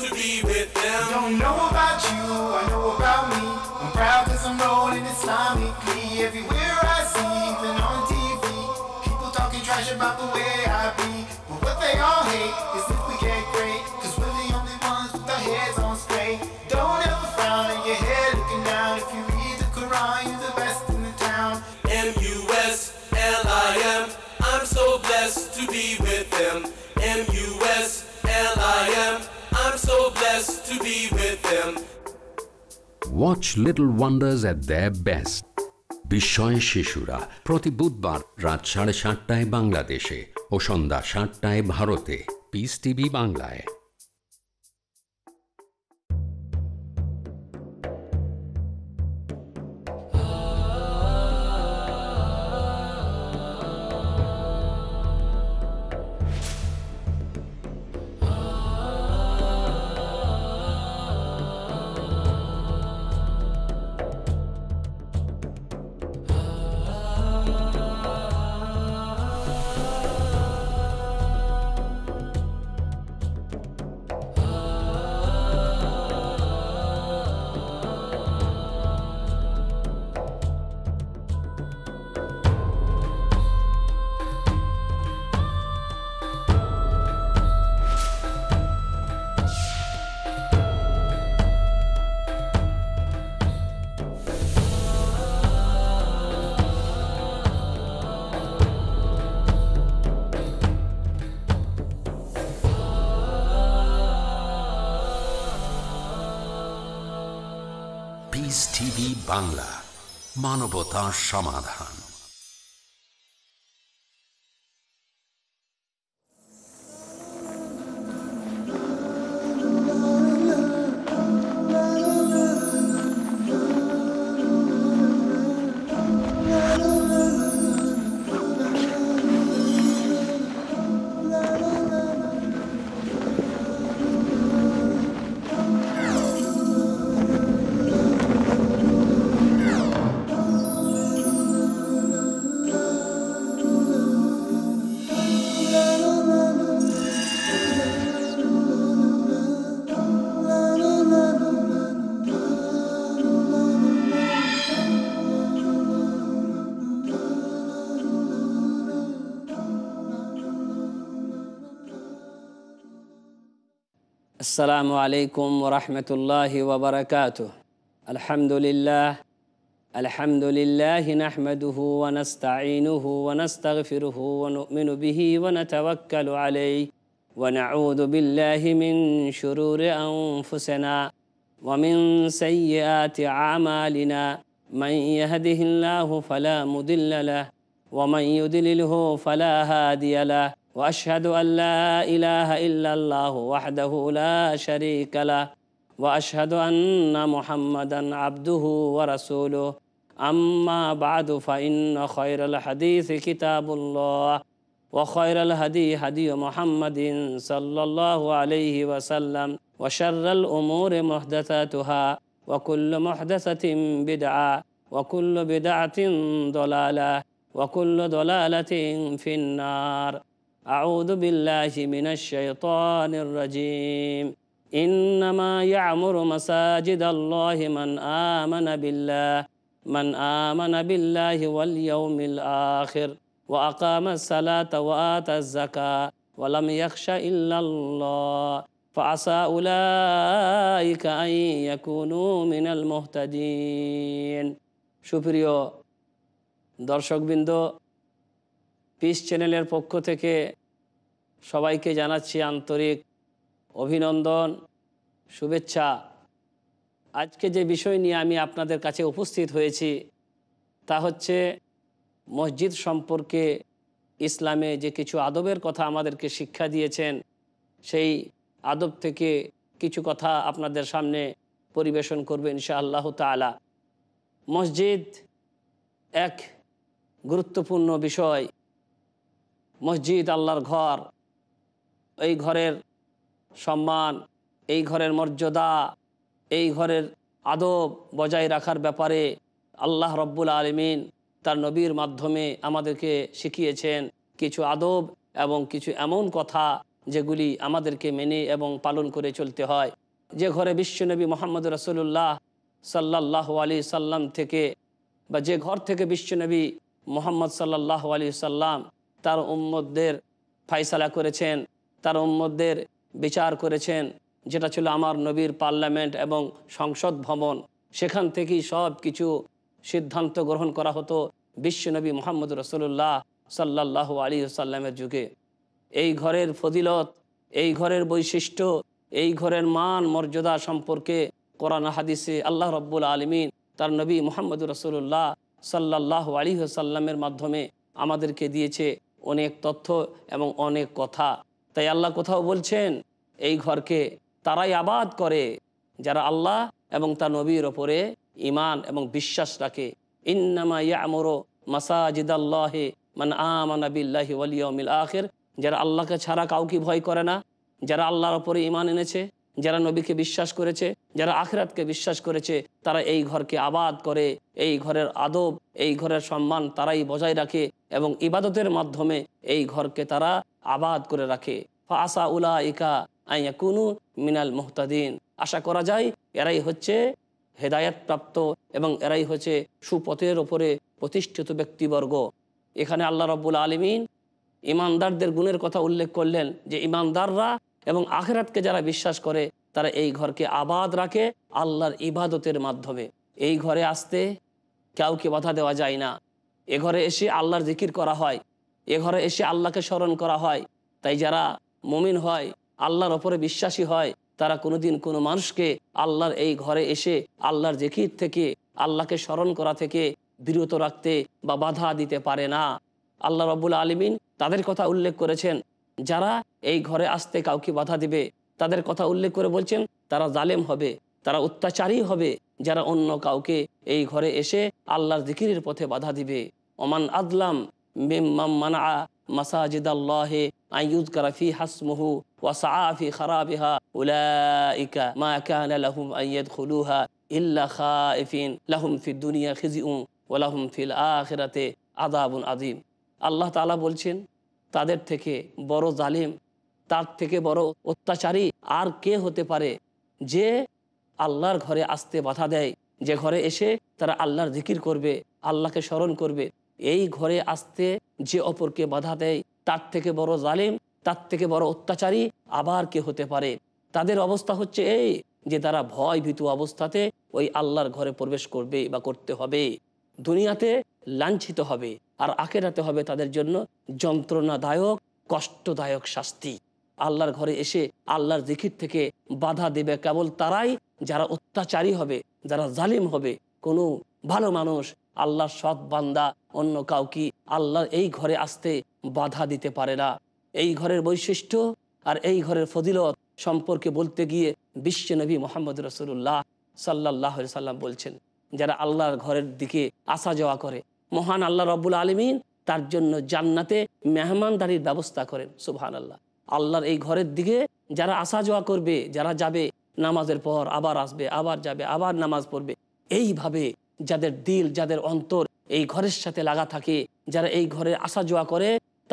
to be with them. Don't know about you, I know about me. I'm proud cause I'm rolling Islamically. Everywhere I see, even on TV, people talking trash about the way I be. But what they all hate is if we get great, cause we're the only ones with our heads on straight. Don't ever frown at your head looking down. If you read the Quran, you're the best in the town. M-U-S-L-I-M, I'm so blessed to be with them. M-U-S-L-I-M, I'm so blessed to be with them. Watch Little Wonders at their best. বিস্ময় শিশুরা প্রতি বুধবার রাত 7:30 বাংলাদেশে ও সন্ধ্যা 7টায় ভারতে। Peace TV বাংলায়। পিস টিভি বাংলা, মানবতার সমাধান। আসসালামু আলাইকুম ওয়া রাহমাতুল্লাহি ওয়া বারাকাতুহু। আলহামদুলিল্লাহি নাহমাদুহু ওয়া নাস্তাঈনুহু ওয়া নাস্তাগফিরুহু ওয়া নু'মিনু বিহি ওয়া নাতাওয়াক্কালু আলাইহি ওয়া নাউযু বিল্লাহি মিন শুরুরি আনফুসিনা ওয়া মিন সাইয়্যাতি আমালিনা। মান ইয়াহদিহিল্লাহু ফালা মুদিল্লা লাহু ওয়া মান ইউদ্লিলহু ফালা হাদিয়া লাহু। وأشهد أن لا إله إلا الله وحده لا شريك له وأشهد أن محمدا عبده ورسوله أما بعد فإن خير الحديث كتاب الله وخير الهدي هدي محمد صلى الله عليه وسلم وشر الأمور محدثاتها وكل محدثة بدعة وكل بدعة ضلالة وكل ضلالة في النار। أعوذ بالله من الشيطان الرجيم إنما يعمر مساجد الله من آمن بالله واليوم الآخر وأقام الصلاة وآتى الزكاة ولم يخش إلا الله فعسى أولئك أن يكونوا من المهتدين। সুপ্রিয় দর্শকবৃন্দ, পিস চ্যানেলের পক্ষ থেকে সবাইকে জানাচ্ছি আন্তরিক অভিনন্দন, শুভেচ্ছা। আজকে যে বিষয় নিয়ে আমি আপনাদের কাছে উপস্থিত হয়েছি তা হচ্ছে মসজিদ সম্পর্কে ইসলামে যে কিছু আদবের কথা আমাদেরকে শিক্ষা দিয়েছেন, সেই আদব থেকে কিছু কথা আপনাদের সামনে পরিবেশন করবে ইনশাআল্লাহ তাআলা। মসজিদ এক গুরুত্বপূর্ণ বিষয়। মসজিদ আল্লাহর ঘর। এই ঘরের সম্মান, এই ঘরের মর্যাদা, এই ঘরের আদব বজায় রাখার ব্যাপারে আল্লাহ রব্বুল আলামিন তার নবীর মাধ্যমে আমাদেরকে শিখিয়েছেন কিছু আদব এবং কিছু এমন কথা যেগুলি আমাদেরকে মেনে এবং পালন করে চলতে হয়। যে ঘরে বিশ্বনবী মোহাম্মদ রাসূলুল্লাহ সাল্লাল্লাহু আলাইহি সাল্লাম থেকে, বা যে ঘর থেকে বিশ্বনবী মোহাম্মদ সাল্লাল্লাহু আলাইহি সাল্লাম তার উম্মতদের ফায়সালা করেছেন, তার উম্মতদের বিচার করেছেন, যেটা ছিল আমার নবীর পার্লামেন্ট এবং সংসদ ভবন, সেখান থেকেই সব কিছু সিদ্ধান্ত গ্রহণ করা হতো বিশ্বনবী মোহাম্মদ রাসূলুল্লাহ সাল্লাল্লাহু আলাইহি সাল্লামের যুগে। এই ঘরের ফজিলত, এই ঘরের বৈশিষ্ট্য, এই ঘরের মান মর্যাদা সম্পর্কে কোরআন হাদিসে আল্লাহ রাব্বুল আলামিন তার নবী মুহাম্মদ রাসূলুল্লাহ সাল্লাল্লাহু আলাইহি সাল্লামের মাধ্যমে আমাদেরকে দিয়েছে অনেক তথ্য এবং অনেক কথা। তাই আল্লাহ কোথাও বলছেন এই ঘরকে তারাই আবাদ করে যারা আল্লাহ এবং তার নবীর ওপরে ঈমান এবং বিশ্বাস রাখে। ইন্নামা ইয়া'মুরু মাসাজিদাল্লাহি মান আমানা বিল্লাহি ওয়াল ইয়াউমিল আখির, যারা আল্লাহকে ছাড়া কাউকে ভয় করে না, যারা আল্লাহর ওপরে ঈমান এনেছে, যারা নবীকে বিশ্বাস করেছে, যারা আখিরাতকে বিশ্বাস করেছে, তারা এই ঘরকে আবাদ করে। এই ঘরের আদব, এই ঘরের সম্মান তারাই বজায় রাখে এবং ইবাদতের মাধ্যমে এই ঘরকে তারা আবাদ করে রাখে। ফাআসা উলাইকা আন ইয়াকুনু মিনাল মুহতাদিন, আশা করা যায় এরাই হচ্ছে হেদায়েতপ্রাপ্ত এবং এরাই হচ্ছে সুপথের ওপরে প্রতিষ্ঠিত ব্যক্তিবর্গ। এখানে আল্লাহ রাব্বুল আলামিন ইমানদারদের গুণের কথা উল্লেখ করলেন যে ইমানদাররা এবং আখিরাতকে যারা বিশ্বাস করে তারা এই ঘরকে আবাদ রাখে আল্লাহর ইবাদতের মাধ্যমে। এই ঘরে আসতে কাউকে বাধা দেওয়া যায় না। এ ঘরে এসে আল্লাহর জিকির করা হয়, এ ঘরে এসে আল্লাহকে স্মরণ করা হয়। তাই যারা মুমিন হয়, আল্লাহর ওপরে বিশ্বাসী হয়, তারা কোনোদিন কোনো মানুষকে আল্লাহর এই ঘরে এসে আল্লাহর জিকির থেকে, আল্লাহকে স্মরণ করা থেকে বিরত রাখতে বা বাধা দিতে পারে না। আল্লাহ রাব্বুল আলামিন তাদের কথা উল্লেখ করেছেন যারা এই ঘরে আসতে কাউকে বাধা দিবে, তাদের কথা উল্লেখ করে বলছেন তারা জালেম হবে, তারা অত্যাচারী হবে যারা অন্য কাউকে এই ঘরে এসে আল্লাহর জিকিরের পথে বাধা দিবে। ওমান আযলাম মিম্মান মানআ মাসাজিদাল্লাহি আন ইউযকারা ফিহা ইসমুহু ওয়া সাআ ফি খারাবিহা উলাইকা মা কানা লাহুম আন ইয়াদখুলুহা ইল্লা খাইফিন লাহুম ফিদ দুনিয়া খিজিউন ওয়া লাহুম ফিল আখিরাতি আযাবুন আযীম। আল্লাহ তাআলা বলছেন তাদের থেকে বড় জালিম, তার থেকে বড় অত্যাচারী আর কে হতে পারে যে আল্লাহর ঘরে আসতে বাধা দেয়, যে ঘরে এসে তারা আল্লাহর জিকির করবে, আল্লাহকে স্মরণ করবে। এই ঘরে আসতে যে অপরকে বাধা দেয় তার থেকে বড় জালিম, তার থেকে বড় অত্যাচারী আবার কে হতে পারে। তাদের অবস্থা হচ্ছে এই যে তারা ভয় ভীতু অবস্থাতে ওই আল্লাহর ঘরে প্রবেশ করবে বা করতে হবে। দুনিয়াতে লাঞ্ছিত হবে আর আখিরাতে হবে তাদের জন্য যন্ত্রণাদায়ক কষ্টদায়ক শাস্তি। আল্লাহর ঘরে এসে আল্লাহর জিকির থেকে বাধা দেবে কেবল তারাই যারা অত্যাচারী হবে, যারা জালিম হবে। কোনো ভালো মানুষ, আল্লাহর সৎ বান্দা অন্য কাউকে আল্লাহর এই ঘরে আসতে বাধা দিতে পারে না। এই ঘরের বৈশিষ্ট্য আর এই ঘরের ফজিলত সম্পর্কে বলতে গিয়ে বিশ্বনবী মুহাম্মদ রাসূলুল্লাহ সাল্লাল্লাহু আলাইহি সাল্লাম বলছেন যারা আল্লাহর ঘরের দিকে আসা যাওয়া করে, মহান আল্লাহ রাব্বুল আলামিন তার জন্য জান্নাতে মেহমানদারির ব্যবস্থা করেন। সুবহানাল্লাহ। আল্লাহর এই ঘরের দিকে যারা আসা যাওয়া করবে, যারা যাবে নামাজের পর আবার আসবে, আবার যাবে, আবার নামাজ পড়বে, এইভাবে যাদের দিল, যাদের অন্তর এই ঘরের সাথে লাগা থাকে, যারা এই ঘরে আসা যাওয়া করে,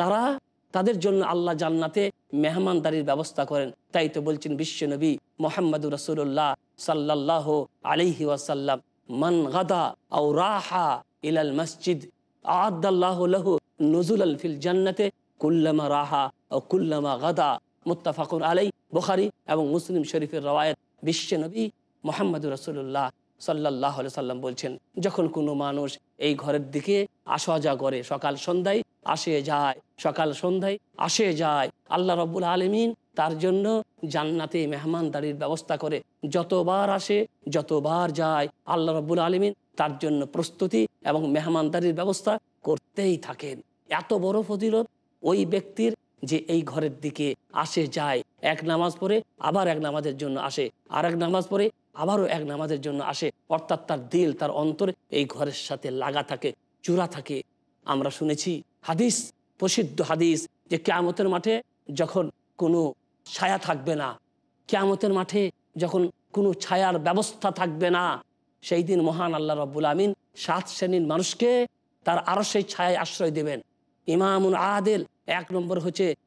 তাদের জন্য আল্লাহ জান্নাতে মেহমানদারির ব্যবস্থা করেন। তাই তো বলছেন বিশ্বনবী মুহাম্মদুর রাসূলুল্লাহ সাল্লাল্লাহু আলাইহি ওয়াসাল্লাম, মান গাদা আও রাহা ইলাল মসজিদ আ'আদাল্লাহু লাহু নুজুলাল ফিল জান্নাতে কুল্লামা রাহা ও কুল্লামা গাদা। মুত্তাফাকুন আলাই। বুখারী এবং মুসলিম শরীফের রওয়ায়াত। বিশ্বনবী মুহাম্মদুর রাসূলুল্লাহ সাল্লাল্লাহু আলাইহি সাল্লাম বলছেন যখন কোনো মানুষ এই ঘরের দিকে আসা যাওয়া করে, সকাল সন্ধ্যায় আসে যায়, সকাল সন্ধ্যায় আসে যায়, আল্লাহ রাব্বুল আলামিন তার জন্য জান্নাতে মেহমানদারির ব্যবস্থা করে। যতবার আসে, যতবার যায়, আল্লাহ রাব্বুল আলামিন তার জন্য প্রস্তুতি এবং মেহমানদারির ব্যবস্থা করতেই থাকেন। এত বড় ফজিলত ওই ব্যক্তির যে এই ঘরের দিকে আসে যায়, এক নামাজ পড়ে আবার এক নামাজের জন্য আসে, আর এক নামাজ পড়ে আবারও এক নামাজের জন্য আসে, অর্থাৎ তার দিল, তার অন্তর এই ঘরের সাথে লাগা থাকে, জোড়া থাকে। আমরা শুনেছি হাদিস, প্রসিদ্ধ হাদিস, যে কিয়ামতের মাঠে যখন কোনো ছায়া থাকবে না, কিয়ামতের মাঠে যখন কোনো ছায়ার ব্যবস্থা থাকবে না, সেই দিন মহান আল্লাহ রাব্বুল আমিন 7 শ্রেণীর মানুষকে তার আরশের ছায়ায় আশ্রয় দেবেন। ইমামুন আদিল, 1 নম্বর হচ্ছে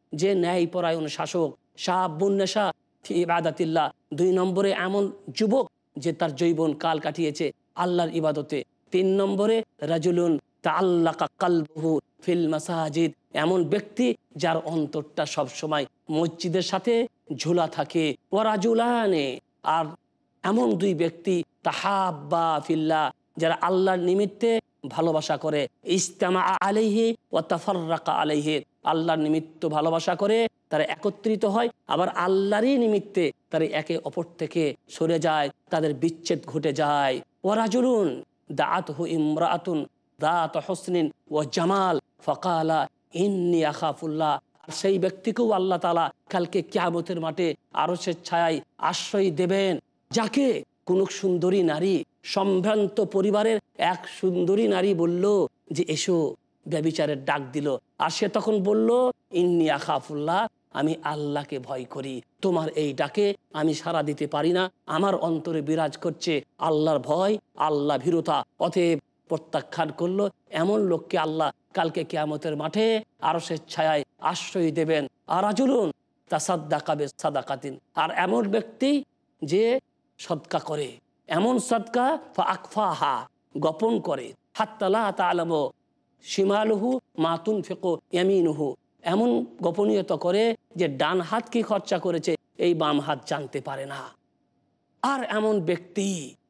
যে ন্যায়পরায়ণ শাসক। শাবুন নেশা ফি ইবাদাতিল্লাহ, 2 নম্বরে এমন যুবক যে তার যৌবন কাল কাটিয়েছে আল্লাহর ইবাদতে। 3 নম্বরে রাজুলুন তাআল্লাকা কালবুহু ফিল মাসাজিদ, এমন ব্যক্তি যার অন্তরটা সবসময় মসজিদের সাথে ঝোলা থাকে। ওয়া রাজুলানে, আর এমন 2 ব্যক্তি তাহাব্বা ফিল্লাহ, যারা আল্লাহর নিমিত্তে ভালোবাসা করে। ইজতামা আলাইহি ওয়া তাফাররাকা আলাইহি, আল্লাহর নিমিত্ত ভালোবাসা করে, তারা একত্রিত হয়, আবার আল্লাহরই নিমিত্তে তারা একে অপর থেকে সরে যায়, তাদের বিচ্ছেদ ঘটে যায়। ওয়া রাজুলুন দাআতহু ইমরাআতুন দাত হুসনিন ওয়া জামাল ফাকালা ইন্নী আখাফুল্লাহ, আর সেই ব্যক্তিকেও আল্লাহ তাআলা কালকে কিয়ামতের মাঠে আরশের ছায়ায় আশ্রয় দেবেন, যাকে কোন সুন্দরী নারী, সম্ভ্রান্ত পরিবারের এক সুন্দরী নারী বলল যে এসো, ব্যভিচারের ডাক দিল, আর সে তখন বলল ইন্নী আখাফুল্লাহ, আমি আল্লাহকে ভয় করি, তোমার এই ডাকে আমি সাড়া দিতে পারি না, আমার অন্তরে বিরাজ করছে আল্লাহর ভয়, আল্লাহ ভীরুতা, অতএব প্রত্যাখ্যান করলো। এমন লোককে আল্লাহ কালকে কিয়ামতের মাঠে আরশের ছায়ায় আশ্রয় দেবেন। আর রাজুলুন তাসাদ্দাকা বিসাদাকাতিন, আর এমন ব্যক্তি যে সদকা করে, এমন সদকা ফাআখফাহা, গোপন করে, হাত্তা লা তা'লামু শিমালুহু মা তুনফিকু ইয়ামিনুহু, এমন গোপনীয়তা করে যে ডান হাত কি খরচা করেছে এই বাম হাত জানতে পারে না। আর এমন ব্যক্তি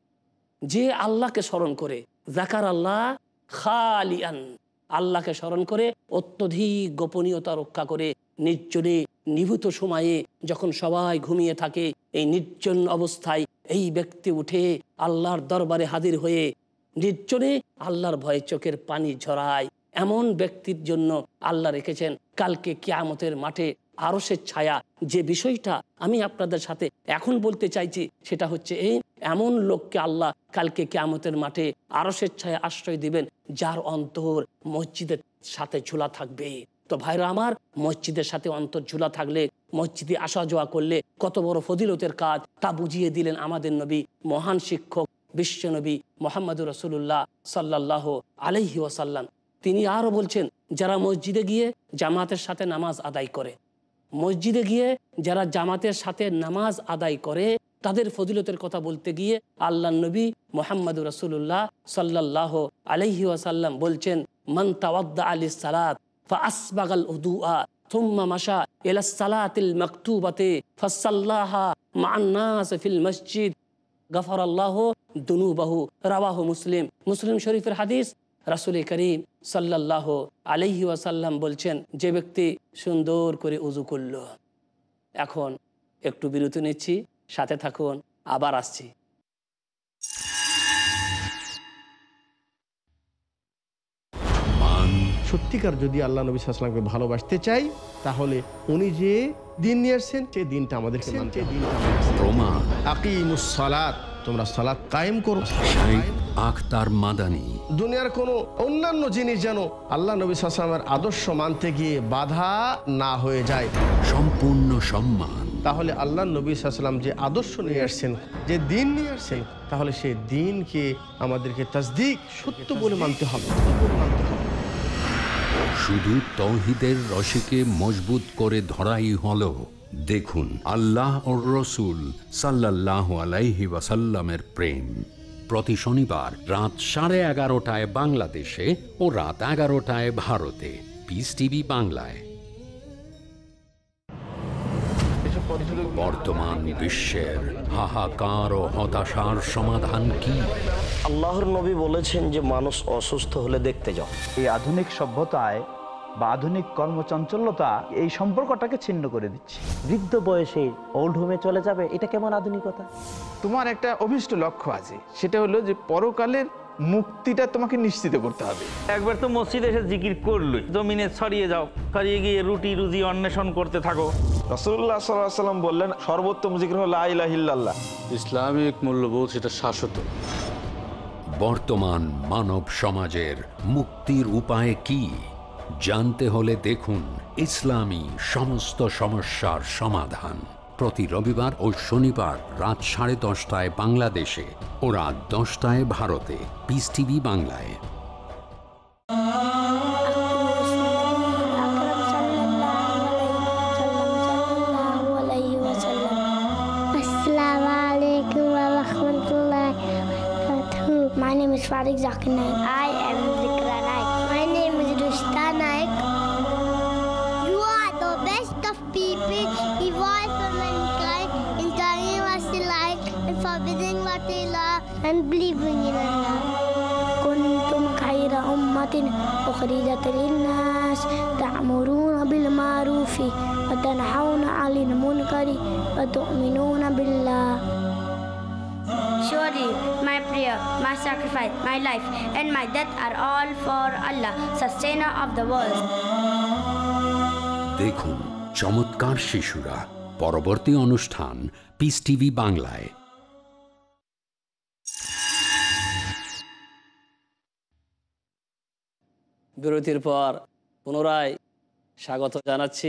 যে আল্লাহকে স্মরণ করে, যাকার আল্লাহ খালিয়ান, আল্লাহকে স্মরণ করে অত্যধিক গোপনীয়তা রক্ষা করে, নির্জনে নিভৃত সময়ে যখন সবাই ঘুমিয়ে থাকে, এই নির্জন অবস্থায় এই ব্যক্তি উঠে আল্লাহর দরবারে হাজির হয়ে নির্জনে আল্লাহর ভয়ে চোখের পানি ঝরায়। এমন ব্যক্তির জন্য আল্লাহ রেখেছেন কালকে কিয়ামতের মাঠে আরশের ছায়া। যে বিষয়টা আমি আপনাদের সাথে এখন বলতে চাইছি সেটা হচ্ছে এই, এমন লোককে আল্লাহ কালকে কিয়ামতের মাঠে আরশের ছায়া আশ্রয় দিবেন, যার অন্তর মসজিদের সাথে ঝোলা থাকবে। তো ভাইরা আমার, মসজিদের সাথে অন্তর ঝোলা থাকলে, মসজিদে আসা যাওয়া করলে কত বড় ফজিলতের কাজ, তা বুঝিয়ে দিলেন আমাদের নবী, মহান শিক্ষক বিশ্বনবী মুহাম্মদুর রাসূলুল্লাহ সাল্লাল্লাহু আলাইহি ওয়াসাল্লাম। তিনি আরও বলছেন, যারা মসজিদে গিয়ে জামাতের সাথে নামাজ আদায় করে, মসজিদে গিয়ে যারা জামাতের সাথে নামাজ আদায় করে, তাদের ফজিলতের কথা বলতে গিয়ে আল্লাহ নবী মুহাম্মদুর রাসূলুল্লাহ সাল্লাল্লাহু আলাইহি ওয়াসাল্লাম বলছেন, মান তাওয়াদ্দা লিস সালাত ফাআসবাগাল উদুআ থুম্মা মাশা ইলাস সালাতিল মাকতুবাতি ফাসাল্লাহা মা'আন নাস ফিল মসজিদ গাফারাল্লাহু দুনুবাহু, রাওয়াহু মুসলিম। মুসলিম শরীফের হাদিস। রাসূল করিম সাল্লাল্লাহু আলাইহি ওয়াসাল্লাম বলছেন, যে ব্যক্তি সুন্দর করে উযু করল। এখন একটু বিরতি নিচ্ছি, সাথে থাকুন, আবার আসছি। সত্যিকার যদি আল্লাহ নবী সাল্লাল্লাহু আলাইহি ওয়াসাল্লামকে ভালোবাসতে চাই, তাহলে উনি যে দিন নিয়ে আসছেন সেই দিনটা আমাদেরকে মানতে হবে। প্রমাণ আকিমুস সালাত, তোমরা সালাত কায়েম করো। শাইখ আখতার মাদানী। দুনিয়ার কোনো অন্যান্য জিনিস যেন আল্লাহ নবী সাল্লাল্লাহু আলাইহি ওয়াসাল্লামের আদর্শ মানতে গিয়ে বাধা না হয়ে যায়। সম্পূর্ণ সম্মান। তাহলে আল্লাহ নবী সাল্লাল্লাহু আলাইহি ওয়াসাল্লাম যে আদর্শ নিয়ে আসছেন, যে দিন নিয়ে আসছেন, তাহলে সেই দিনকে আমাদেরকে তাসদিক, সত্য বলে মানতে হবে। শুধু তৌহিদের রশিকে মজবুত করে ধরাই হলো। দেখুন আল্লাহ ও রসুল সাল্লাল্লাহু আলাইহি ওয়াসাল্লামের প্রেম, প্রতি শনিবার রাত 11:30টায় বাংলাদেশে ও রাত 11টায় ভারতে, পিস টিভি বাংলায়। বর্তমান বিশ্বের হাহাকার ও হতাশার সমাধান কি? আল্লাহর নবী বলেছেন যে মানুষ অসুস্থ হলে দেখতে যাও। এই আধুনিক সভ্যতায় বা আধুনিক কর্মচঞ্চলতা এই সম্পর্কটাকে ছিন্ন করে দিচ্ছে। বৃদ্ধ বয়সে ওল্ড হোমে চলে যাবে, এটা কেমন আধুনিকতা? তোমার একটা অভিষ্ট লক্ষ্য আছে, সেটা হলো যে পরকালের মুক্তিটা তোমাকে নিশ্চিত করতে হবে। একবার তো মসজিদে এসে জিকির করলই, জমিনে ছড়িয়ে যাও, ছড়িয়ে গিয়ে রুটি রুজি অন্বেষণ করতে থাকো। রাসূলুল্লাহ সাল্লাল্লাহু আলাইহি ওয়াসাল্লাম বললেন, সর্বোত্তম জিকির হলো লা ইলাহা ইল্লাল্লাহ। ইসলামিক মূল্যবোধ সেটা শাশ্বত। বর্তমান মানব সমাজের মুক্তির উপায় কি জানতে হলে দেখুন ইসলামী সমস্ত সমস্যার সমাধান, প্রতি রবিবার ও শনিবার রাত 10:30টায় বাংলাদেশে ও রাত 10টায় ভারতে, পিস টিভি বাংলায়। Farid Zakir Naik. I am Zikra Naik. My name is Rushta Naik. You are the best of people, evolved for mankind, in telling what they like, and forbidding what they love, and believing in Allah. كنتم خير أمة أخرجت للناس تأمرون بالمعروف وتنهون عن المنكر وتؤمنون بالله. Surely my prayer, my sacrifice, my life and my death are all for Allah, sustainer of the world. দেখুন চমৎকার শিশুরা পরবর্তী অনুষ্ঠান piece TV বাংলায়। বিরতির পর পুনরায় স্বাগত জানাচ্ছি।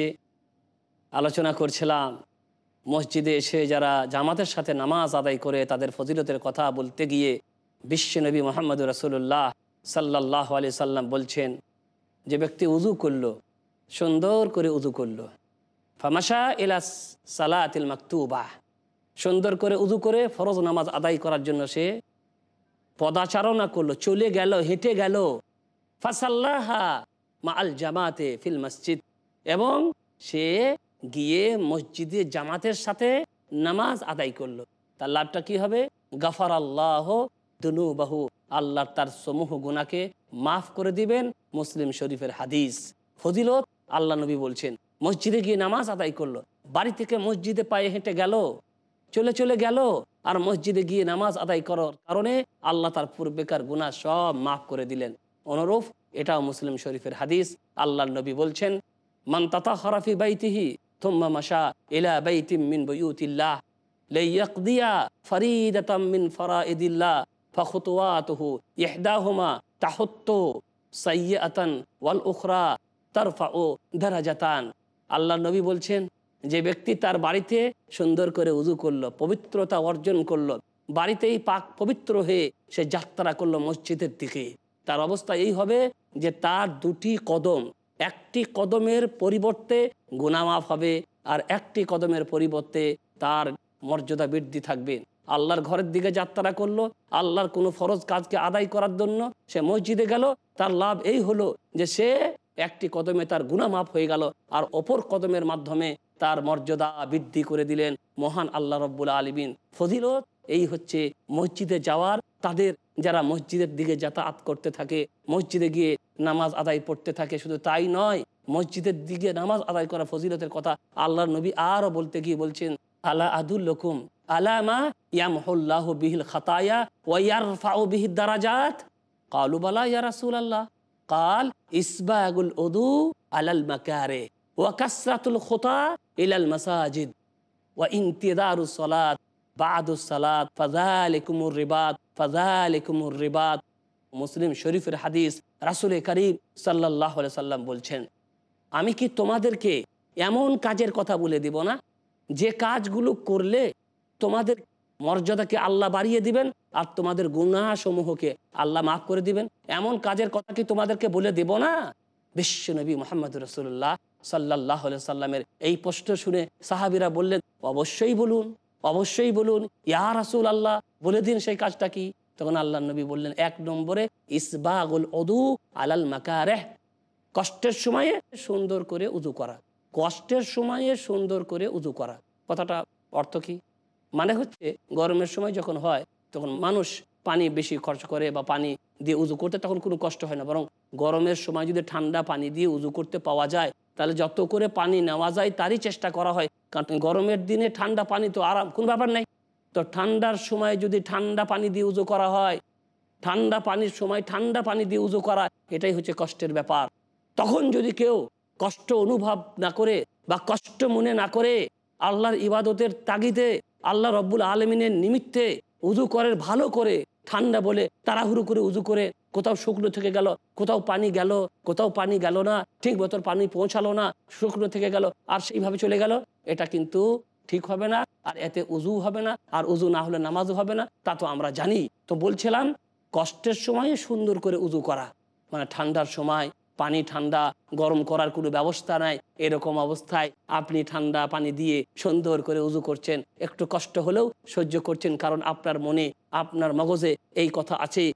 আলোচনা করছিলাম মসজিদে এসে যারা জামাতের সাথে নামাজ আদায় করে তাদের ফজিলতের কথা বলতে গিয়ে বিশ্বনবী মুহাম্মদ রাসূলুল্লাহ সাল্লাল্লাহু আলাইহি সাল্লাম বলছেন, যে ব্যক্তি উযু করলো, সুন্দর করে উযু করলো, ফামাশা ইলা সালাতিল মাকতুবা, সুন্দর করে উযু করে ফরজ নামাজ আদায় করার জন্য সে পদাচারণা করলো, চলে গেল, হেঁটে গেল, ফাসাল্লাহা মা আল জামাতে ফিল মসজিদ, এবং সে গিয়ে মসজিদে জামাতের সাথে নামাজ আদায় করলো। তার লাভটা কি হবে? গাফার আল্লাহ দুনুবাহু, আল্লাহ তার সমূহ গুনাহকে মাফ করে দিবেন। মুসলিম শরীফের হাদিস। ফজিলত আল্লাহ নবী বলছেন, মসজিদে গিয়ে নামাজ আদায় করলো, বাড়ি থেকে মসজিদে পায়ে হেঁটে গেল, চলে গেল, আর মসজিদে গিয়ে নামাজ আদায় করার কারণে আল্লাহ তার পূর্বেকার গুনাহ সব মাফ করে দিলেন। অনুরূপ এটাও মুসলিম শরীফের হাদিস। আল্লাহ নবী বলছেন, মান তাতাহহারা ফি বাইতিহি থুম্মা মাশা ইলা বাইতিম মিন বুয়ুতিল্লাহ লিয়াকদিয়া ফরিদাতাম মিন ফরাইদিল্লাহ ফাখুতুওয়াতুহু ইহদাহুমা তাহুত্তু সাইয়্যাতান ওয়াল উখরা তারফাউ দারাজাতান। আল্লাহ নবী বলছেন, যে ব্যক্তি তার বাড়িতে সুন্দর করে উযু করলো, পবিত্রতা অর্জন করলো, বাড়িতেই পাক পবিত্র হয়ে সে যাত্রা করলো মসজিদের দিকে, তার অবস্থা এই হবে যে তার দুটি কদম, একটি কদমের পরিবর্তে গুনাহ মাফ হবে, আর একটি কদমের পরিবর্তে তার মর্যাদা বৃদ্ধি থাকবে। আল্লাহর ঘরের দিকে যাত্রা করলো, আল্লাহর কোনো ফরজ কাজকে আদায় করার জন্য সে মসজিদে গেল, তার লাভ এই হলো যে সে একটি কদমে তার গুনাহ মাফ হয়ে গেল, আর অপর কদমের মাধ্যমে তার মর্যাদা বৃদ্ধি করে দিলেন মহান আল্লাহ রব্বুল আলামিন। ফজিলত এই হচ্ছে মসজিদে যাওয়ার। তাদের যারা মসজিদের দিকে যাতায়াত করতে থাকে, মসজিদে গিয়ে নামাজ আদায় পড়তে থাকে, শুধু তাই নয়, মসজিদের দিকে নামাজ আদায় করা ফজিলতের কথা আল্লাহর নবী আরও বলতে গিয়ে বলছেন, আলা আদুল্লুকুম আলা মা ইয়ামহুল্লাহু বিহিল খাতায়া ওয়া ইয়ারফাউ বিহিদ দারাজাত, ক্বালু বালা ইয়া রাসূলুল্লাহ, ক্বাল ইসবাগুল উযু আলাল মাকারে ওয়া কাসরাতুল খুতা ইলাল মাসাজিদ ওয়া ইনতিদারুস সালাত বাদুস সালাত ফাযালিকুমুর রিবাত ফাযালিকুমুর রিবাত। মুসলিম শরীফের হাদিস। রাসূল করিম সাল্লাল্লাহু আলাইহি সাল্লাম বলছেন, আমি কি তোমাদেরকে এমন কাজের কথা বলে দিব না, যে কাজগুলো করলে তোমাদের মর্যাদাকে আল্লাহ বাড়িয়ে দিবেন আর তোমাদের গুনাহ সমূহকে আল্লাহ মাফ করে দিবেন? এমন কাজের কথা কি তোমাদেরকে বলে দেব না? বিশ্বনবী মুহাম্মদ রাসূলুল্লাহ সাল্লাল্লাহু আলাইহি সাল্লামের এই প্রশ্ন শুনে সাহাবীরা বললেন, অবশ্যই বলুন, অবশ্যই বলুন ইয়া রাসূলুল্লাহ, বলে দিন সেই কাজটা কি। তখন আল্লাহ নবী বললেন, 1 নম্বরে ইসবাগুল উযু আলাল মাকারিহ, কষ্টের সময়ে সুন্দর করে উযু করা। কষ্টের সময়ে সুন্দর করে উযু করা কথাটা অর্থ কি? মানে হচ্ছে গরমের সময় যখন হয় তখন মানুষ পানি বেশি খরচ করে বা পানি দিয়ে উযু করতে তখন কোনো কষ্ট হয় না, বরং গরমের সময় যদি ঠান্ডা পানি দিয়ে উযু করতে পাওয়া যায় তাহলে যত করে পানি নেওয়া যায় তারই চেষ্টা করা হয়। কারণ গরমের দিনে ঠান্ডা পানি তো আরাম, কোনো ব্যাপার নেই। তো ঠান্ডার সময় যদি ঠান্ডা পানি দিয়ে উযু করা হয়, ঠান্ডা পানির সময় ঠান্ডা পানি দিয়ে উযু করা, এটাই হচ্ছে কষ্টের ব্যাপার। তখন যদি কেউ কষ্ট অনুভব না করে বা কষ্ট মনে না করে আল্লাহর ইবাদতের তাগিদে আল্লাহ রব্বুল আলমিনের নিমিত্তে উযু করে, ভালো করে, ঠান্ডা বলে তাড়াহুড়ো করে উযু করে কোথাও শুকনো থেকে গেল, কোথাও পানি গেল, কোথাও পানি গেল না, ঠিক মতো পানি পৌঁছালো না, শুকনো থেকে গেল আর সেইভাবে চলে গেল, এটা কিন্তু ঠিক হবে না, আর এতে উযু হবে না, আর উযু না হলে নামাজও হবে না, তা তো আমরা জানি। তো বলছিলাম কষ্টের সময়ে সুন্দর করে উযু করা, মানে ঠান্ডার সময় পানি ঠান্ডা গরম করার কোনো ব্যবস্থা নাই, এরকম অবস্থায় আপনি ঠান্ডা পানি দিয়ে সুন্দর করে উযু করছেন, একটু কষ্ট হলেও সহ্য করছেন, কারণ আপনার মনে, আপনার মগজে এই কথা আছে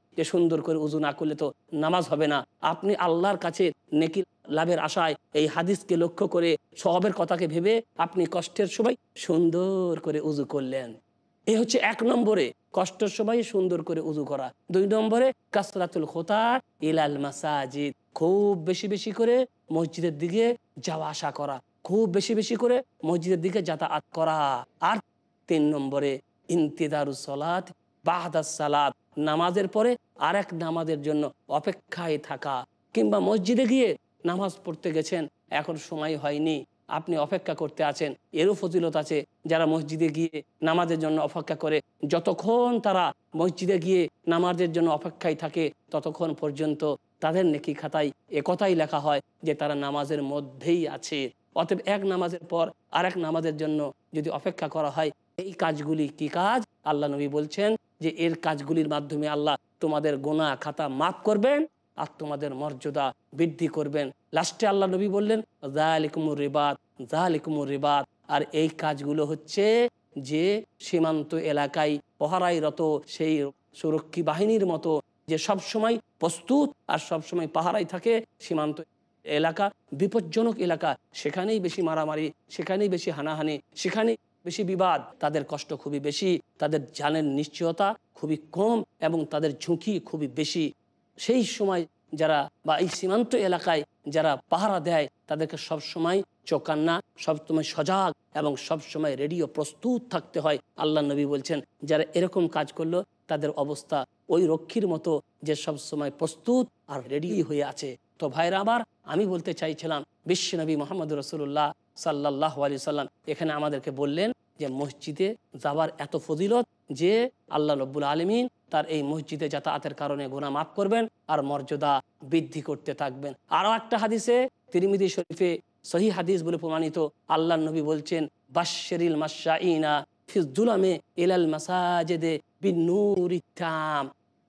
যে সুন্দর করে উজু না করলে তো নামাজ হবে না। আপনি আল্লাহর কাছে নেকি লাভের আশায় এই হাদিসকে লক্ষ্য করে সওয়াবের কথাকে ভেবে আপনি কষ্টের সময় সুন্দর করে উজু করলেন। এই হচ্ছে 1 নম্বরে কষ্টের সময় সুন্দর করে উজু করা। 2 নম্বরে কাসরাতুল খুতা ইলাল মাসাজিদ, খুব বেশি বেশি করে মসজিদের দিকে যাওয়া আসা করা, খুব বেশি বেশি করে মসজিদের দিকে যাতায়াত করা। আর 3 নম্বরে ইন্তিদারুস সালাত বাদাস সালাত, নামাজের পরে আরেক নামাজের জন্য অপেক্ষায় থাকা। কিংবা মসজিদে গিয়ে নামাজ পড়তে গেছেন, এখন সময় হয়নি, আপনি অপেক্ষা করতে আছেন, এরও ফজিলত আছে। যারা মসজিদে গিয়ে নামাজের জন্য অপেক্ষা করে, যতক্ষণ তারা মসজিদে গিয়ে নামাজের জন্য অপেক্ষায় থাকে ততক্ষণ পর্যন্ত তাদের নেকি খাতায় একথাই লেখা হয় যে তারা নামাজের মধ্যেই আছে। অতএব এক নামাজের পর আরেক নামাজের জন্য যদি অপেক্ষা করা হয়, এই কাজগুলি কি কাজ? আল্লাহ নবী বলছেন যে এর কাজগুলির মাধ্যমে আল্লাহ তোমাদের গুনাহ খাতা মাফ করবেন আর তোমাদের মর্যাদা বৃদ্ধি করবেন। লাস্টে আল্লাহ নবী বললেন যালিকুমুর রিবাত, যালিকুমুর রিবাত। আর এই কাজগুলো হচ্ছে যে সীমান্ত এলাকায় পহারাইরত সেই সুরক্ষী বাহিনীর মতো যে সব সময় প্রস্তুত আর সব সময় পাহারায় থাকে। সীমান্ত এলাকা বিপজ্জনক এলাকা, সেখানেই বেশি মারামারি, সেখানেই বেশি হানাহানি, সেখানেই বেশি বিবাদ। তাদের কষ্ট খুবই বেশি, তাদের জানের নিশ্চয়তা খুবই কম এবং তাদের ঝুঁকি খুবই বেশি। সেই সময় যারা বা এই সীমান্ত এলাকায় যারা পাহারা দেয় তাদেরকে সবসময় চোকান্না, সবসময় সজাগ এবং সবসময় রেডিও প্রস্তুত থাকতে হয়। আল্লাহ নবী বলছেন যারা এরকম কাজ করলো তাদের অবস্থা ওই রক্ষীর মতো যে সবসময় প্রস্তুত আর রেডি হয়ে আছে। তো ভাইরা আমার, আমি বলতে চাইছিলাম বিশ্বনবী মুহাম্মদ রাসূলুল্লাহ সাল্লাল্লাহু আলাইহি সাল্লাম এখানে আমাদেরকে বললেন যে মসজিদে যাবার এত ফজিলত যে আল্লাহ রাব্বুল আলামিন তার এই মসজিদে যাতায়াতের কারণে গুনাহ মাফ করবেন আর মর্যাদা বৃদ্ধি করতে থাকবেন। আরও একটা হাদিসে তিরমিজি শরীফে সহিহ হাদিস বলে প্রমাণিত, আল্লাহ নবী বলছেন বাশশিরিল মাশাইনা ফিজ যুলামে ইলাল মাসাজিদে বিন্নুরিত তাম।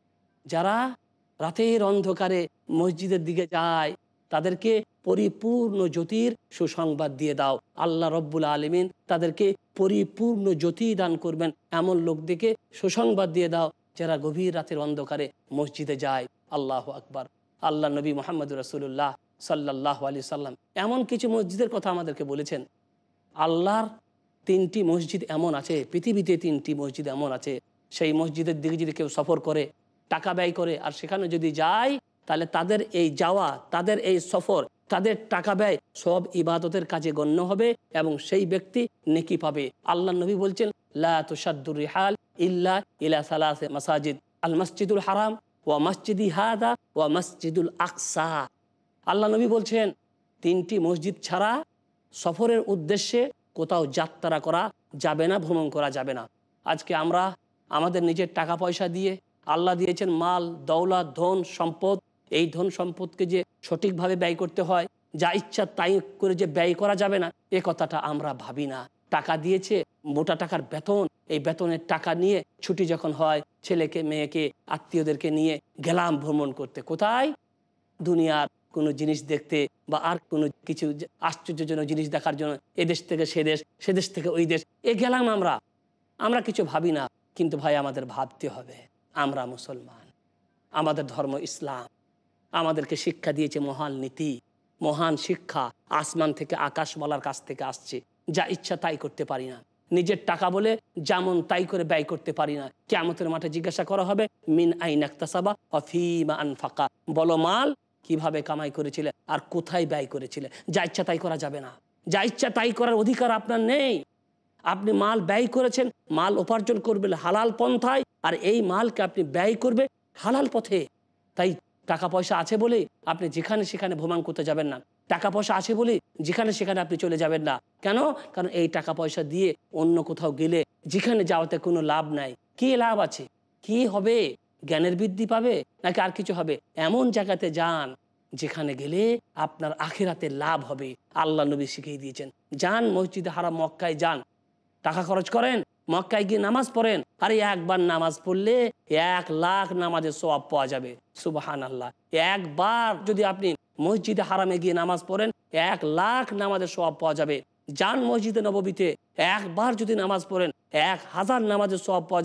যারা রাতের অন্ধকারে মসজিদের দিকে যায় তাদেরকে পরিপূর্ণ জ্যোতির সুসংবাদ দিয়ে দাও। আল্লাহ রব্বুল আলামিন তাদেরকে পরিপূর্ণ জ্যোতি দান করবেন এমন লোকদেরকে সুসংবাদ দিয়ে দাও যারা গভীর রাতের অন্ধকারে মসজিদে যায়। আল্লাহু আকবার। আল্লাহ নবী মুহাম্মদ রাসূলুল্লাহ সাল্লাল্লাহু আলাইহি সাল্লাম এমন কিছু মসজিদের কথা আমাদেরকে বলেছেন। আল্লাহর 3টি মসজিদ এমন আছে, পৃথিবীতে 3টি মসজিদ এমন আছে, সেই মসজিদের দিকে যদি কেউ সফর করে, টাকা ব্যয় করে আর সেখানে যদি যায়, তাহলে তাদের এই যাওয়া, তাদের এই সফর, তাদের টাকা ব্যয় সব ইবাদতের কাজে গণ্য হবে এবং সেই ব্যক্তি নেকি পাবে। আল্লাহ নবী বলছেন লা তুশাদ্দুর রিহাল ইল্লা ইলা সালাসে মাসাজিদ আল মসজিদুল হারাম ওয়া মসজিদি হাদা ওয়া মসজিদুল আকসা। আল্লাহ নবী বলছেন 3টি মসজিদ ছাড়া সফরের উদ্দেশ্যে কোথাও যাত্রা করা যাবে না, ভ্রমণ করা যাবে না। আজকে আমরা আমাদের নিজের টাকা পয়সা দিয়ে, আল্লাহ দিয়েছেন মাল দৌলত ধন সম্পদ, এই ধন সম্পদকে যে সঠিকভাবে ব্যয় করতে হয়, যা ইচ্ছা তাই করে যে ব্যয় করা যাবে না, এ কথাটা আমরা ভাবি না। টাকা দিয়েছে, মোটা টাকার বেতন, এই বেতনের টাকা নিয়ে ছুটি যখন হয় ছেলেকে মেয়েকে আত্মীয়দেরকে নিয়ে গেলাম ভ্রমণ করতে। কোথায়? দুনিয়ার কোনো জিনিস দেখতে বা আর কোনো কিছু আশ্চর্যজনক জিনিস দেখার জন্য। এদেশ থেকে সে দেশ, সে দেশ থেকে ওই দেশ, এ গেলাম আমরা কিছু ভাবি না। কিন্তু ভাই আমাদের ভাবতে হবে, আমরা মুসলমান, আমাদের ধর্ম ইসলাম আমাদেরকে শিক্ষা দিয়েছে মহান নীতি, মহান শিক্ষা আসমান থেকে আকাশওয়ালার কাছ থেকে আসছে। যা ইচ্ছা তাই করতে পারি না, নিজের টাকা বলে যেমন তাই করে ব্যয় করতে পারি না। কিয়ামতের মাঠে জিজ্ঞাসা করা হবে মিন আইনা ইকতাসাবা ওয়া ফীমা আনফাকা, বলো মাল কিভাবে কামাই করেছিলে আর কোথায় ব্যয় করেছিলে। যা ইচ্ছা তাই করা যাবে না, যা ইচ্ছা তাই করার অধিকার আপনার নেই। আপনি মাল ব্যয় করেছেন, মাল উপার্জন করবে হালাল পন্থায়, আর এই মালকে আপনি ব্যয় করবে হালাল পথে। তাই টাকা পয়সা আছে বলে আপনি যেখানে সেখানে ভ্রমণ করতে যাবেন না, টাকা পয়সা আছে বলে যেখানে সেখানে আপনি চলে যাবেন না। কেন? কারণ এই টাকা পয়সা দিয়ে অন্য কোথাও গেলে যেখানে যাওয়াতে কোনো লাভ নাই। কি লাভ আছে? কি হবে? জ্ঞানের বৃদ্ধি পাবে নাকি আর কিছু হবে? এমন জায়গাতে যান যেখানে গেলে আপনার আখিরাতে লাভ হবে। আল্লাহ নবী শিখিয়ে দিয়েছেন, যান মসজিদে হারাম মক্কায় যান, টাকা খরচ করেন, মক্কায় গিয়ে নামাজ পড়েন। আরে একবার নামাজ পড়লে 1 লাখ নামাজের সওয়াব পাওয়া যাবে। সুবহানাল্লাহ। একবার যদি আপনি মসজিদে হারামে গিয়ে নামাজ পড়েন 1 লাখ নামাজের সওয়াব পাওয়া যাবে। যান মসজিদে নববীতে, একবার যদি নামাজ পড়েন 1000 নামাজের সওয়াব পাওয়া যাবে।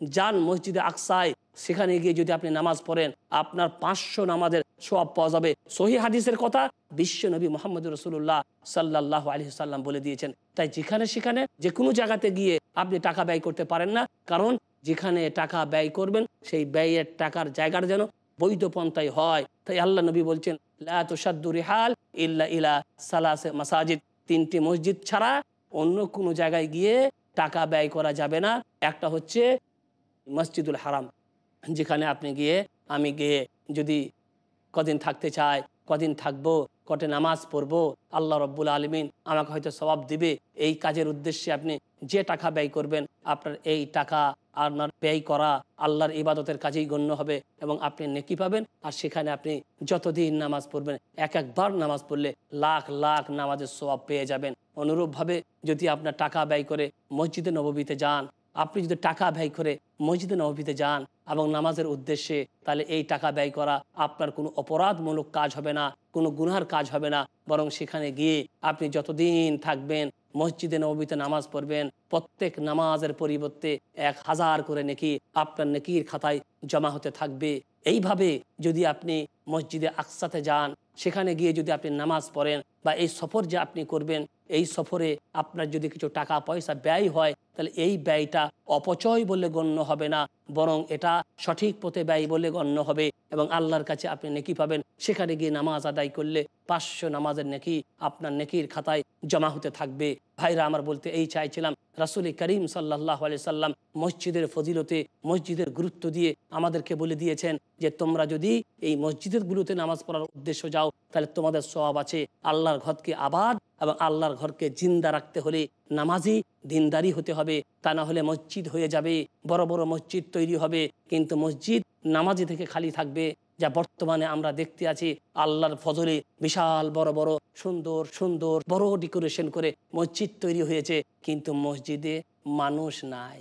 যান মসজিদে আকসায়, সেখানে গিয়ে যদি আপনি নামাজ পড়েন আপনার 500 নামাজের সওয়াব পাওয়া যাবে। সহিহ হাদিসের কথা বিশ্ব নবী মুহাম্মদ রাসূলুল্লাহ সাল্লাল্লাহু আলাইহি ওয়াসাল্লাম বলে দিয়েছেন। তাই যেখানে সেখানে যে কোনো জায়গাতে গিয়ে আপনি টাকা ব্যয় করতে পারেন না, কারণ যেখানে টাকা ব্যয় করবেন সেই ব্যয়ের টাকার জায়গাটা যেন বৈধ পন্থায় হয়। তাই আল্লাহ নবী বলছেন লা তুশাদ্দু রিহাল ইল্লা ইলা সালাসে মাসাজিদ, 3টি মসজিদ ছাড়া অন্য কোনো জায়গায় গিয়ে টাকা ব্যয় করা যাবে না। একটা হচ্ছে মসজিদুল হারাম, যেখানে আপনি গিয়ে আমি গিয়ে যদি কদিন থাকতে চাই, কদিন থাকবো, কটে নামাজ পড়বো, আল্লাহ রব্বুল আলমিন আমাকে হয়তো সওয়াব দিবে, এই কাজের উদ্দেশ্যে আপনি যে টাকা ব্যয় করবেন আপনার এই টাকা আপনার ব্যয় করা আল্লাহর ইবাদতের কাজেই গণ্য হবে এবং আপনি নেকি পাবেন। আর সেখানে আপনি যতদিন নামাজ পড়বেন, এক-একবার নামাজ পড়লে লাখ লাখ নামাজের সওয়াব পেয়ে যাবেন। অনুরূপভাবে যদি আপনার টাকা ব্যয় করে মসজিদে নববীতে যান, আপনি যদি টাকা ব্যয় করে মসজিদে নববীতে যান এবং নামাজের উদ্দেশ্যে, তাহলে এই টাকা ব্যয় করা আপনার কোনো অপরাধমূলক কাজ হবে না, কোনো গুনার কাজ হবে না, বরং সেখানে গিয়ে আপনি যতদিন থাকবেন মসজিদে নববীতে নামাজ পড়বেন, প্রত্যেক নামাজের পরিবর্তে 1000 করে নেকি আপনার নেকির খাতায় জমা হতে থাকবে। এইভাবে যদি আপনি মসজিদে আকসাতে যান, সেখানে গিয়ে যদি আপনি নামাজ পড়েন বা এই সফর যে আপনি করবেন, এই সফরে আপনার যদি কিছু টাকা পয়সা ব্যয় হয়, তাহলে এই ব্যয়টা অপচয় বলে গণ্য হবে না, বরং এটা সঠিক পথে ব্যয় বলে গণ্য হবে এবং আল্লাহর কাছে আপনি নেকি পাবেন। সেখানে গিয়ে নামাজ আদায় করলে 500 নামাজের নেকি আপনার নেকির খাতায় জমা হতে থাকবে। ভাইরা আমার বলতে এই চাইছিলাম, রাসূল করিম সাল্লাল্লাহু আলাইহি সাল্লাম মসজিদের ফজিলতে, মসজিদের গুরুত্ব দিয়ে আমাদেরকে বলে দিয়েছেন যে তোমরা যদি এই মসজিদগুলোতে নামাজ পড়ার উদ্দেশ্য যাও, তাহলে তোমাদের সওয়াব আছে। আল্লাহর ঘরকে আবাদ এবং আল্লাহর ঘরকে জিন্দা রাখতে হলে নামাজি দিনদারি হতে হবে, তা না হলে মসজিদ হয়ে যাবে, বড় বড় মসজিদ তৈরি হবে, কিন্তু মসজিদ নামাজি থেকে খালি থাকবে। যা বর্তমানে আমরা দেখতে আছি, আল্লাহর ফজলে বিশাল বড় বড় সুন্দর সুন্দর বড় ডেকোরেশন করে মসজিদ তৈরি হয়েছে, কিন্তু মসজিদে মানুষ নাই।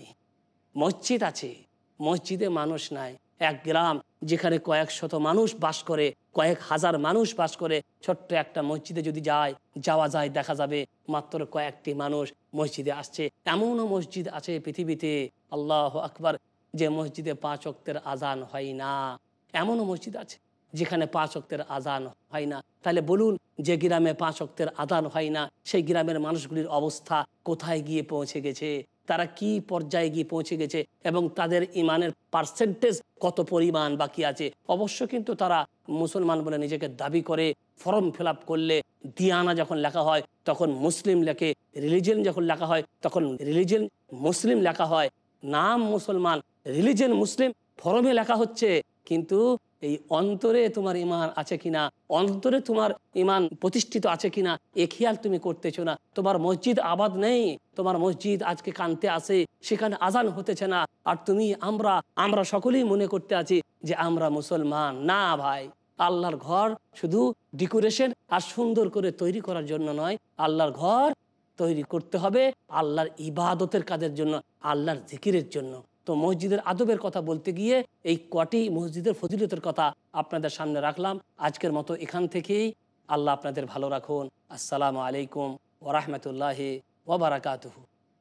মসজিদ আছে, মসজিদে মানুষ নাই। এক গ্রাম যেখানে কয়েক শত মানুষ বাস করে, কয়েক হাজার মানুষ বাস করে, ছোট্ট একটা মসজিদে যদি যাওয়া যায়, দেখা যাবে মাত্র কয়েকটি মানুষ মসজিদে আসছে। এমনও মসজিদ আছে পৃথিবীতে, আল্লাহু আকবার, যে মসজিদে 5 ওয়াক্তের আজান হয় না। এমনও মসজিদ আছে যেখানে 5 ওয়াক্তের আজান হয় না। তাহলে বলুন, যে গ্রামে 5 ওয়াক্তের আজান হয় না, সেই গ্রামের মানুষগুলির অবস্থা কোথায় গিয়ে পৌঁছে গেছে, তারা কি পর্যায়ে গিয়ে পৌঁছে গেছে এবং তাদের ইমানের পার্সেন্টেজ কত পরিমাণ বাকি আছে। অবশ্য কিন্তু তারা মুসলমান বলে নিজেকে দাবি করে। ফর্ম ফিল আপ করলে দিয়ানা যখন লেখা হয় তখন মুসলিম লেখে, রিলিজিয়ন যখন লেখা হয় তখন রিলিজিয়ন মুসলিম লেখা হয়। নাম মুসলমান, রিলিজিয়ন মুসলিম ফর্মে লেখা হচ্ছে, কিন্তু এই অন্তরে তোমার ইমান আছে কিনা, অন্তরে তোমার ইমান প্রতিষ্ঠিত আছে কিনা, এ খেয়াল তুমি করতেছো না। তোমার মসজিদ আবাদ নেই, তোমার মসজিদ আজকে কানতে আসে, সেখানে আজান হতেছে না, আর তুমি আমরা সকলেই মনে করতে আছি যে আমরা মুসলমান। না ভাই, আল্লাহর ঘর শুধু ডেকোরেশন আর সুন্দর করে তৈরি করার জন্য নয়, আল্লাহর ঘর তৈরি করতে হবে আল্লাহর ইবাদতের কাজের জন্য, আল্লাহর জিকিরের জন্য। তো মসজিদের আদবের কথা বলতে গিয়ে এই কটি মসজিদের ফজিলতের কথা আপনাদের সামনে রাখলাম। আজকের মতো এখান থেকেই। আল্লাহ আপনাদের ভালো রাখুন। আসসালামু আলাইকুম ওয়া রাহমাতুল্লাহি ওয়া বারাকাতুহু।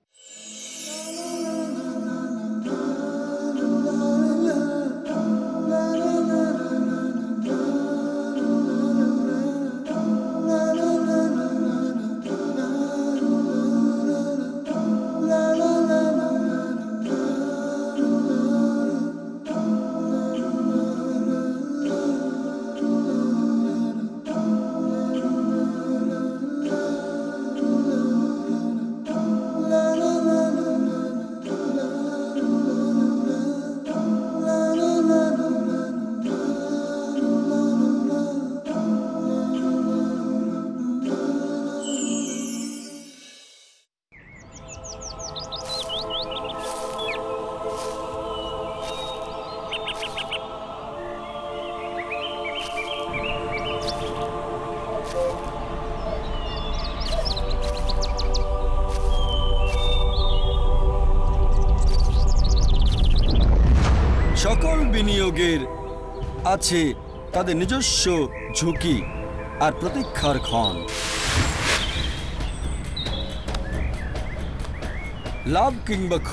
সকল বিনিয়োগের আছে তাদের নিজস্ব ঝুঁকি আর প্রতীক্ষার ক্ষণ। লাভ কিংবা